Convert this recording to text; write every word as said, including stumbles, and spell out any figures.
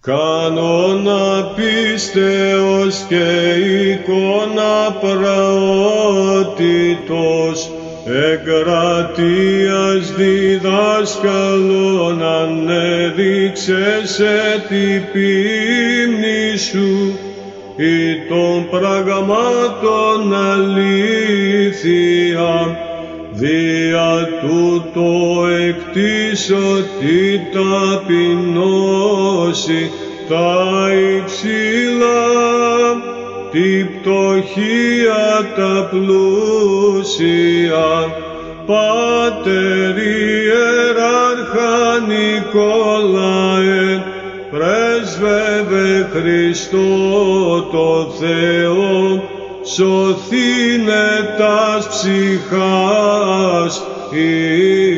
κανόνα πίστεως και εικόνα πραότητος, εγκρατείας διδάσκαλον ανέδειξεσαι την πίμνη σου, ή των πραγμάτων αλήθεια, δια τούτο εκτίσω τη ταπεινώση τα υψηλά, τη πτωχία τα πλούσια. Πάτερ ιεράρχα Νικόλαε, πρέσβευε Χριστό το Θεό, σωθήνε τας ψυχάς